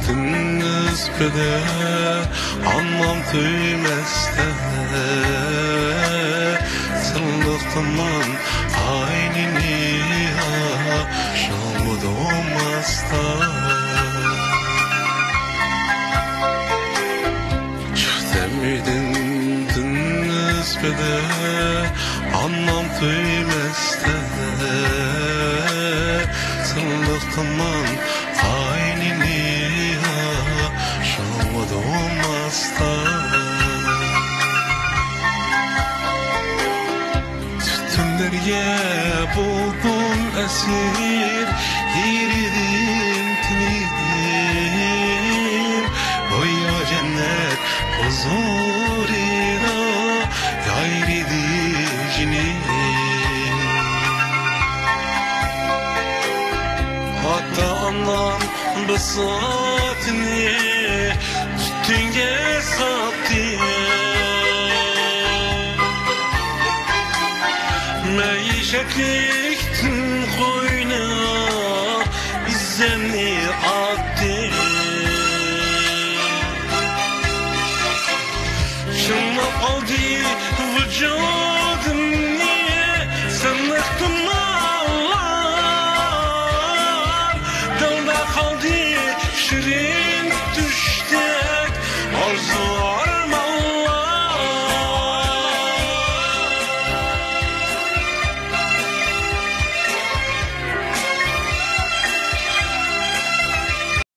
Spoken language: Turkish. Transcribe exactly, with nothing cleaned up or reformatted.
Tünüzbede anlam tüymeste Sırlıkman aynini şalmıdı olmazda Çıhtemiydin tünüzbede anlam tüymeste Sırlıkman aynini şalmıdı olmazda Tütünlerge buldum esir Yeridim tinidim Oya cennet huzurina Yayridi cinim Hatta anlam basatini Tütünge sattı Meşekliktin koyna izlemni attı Şunla aldı vücut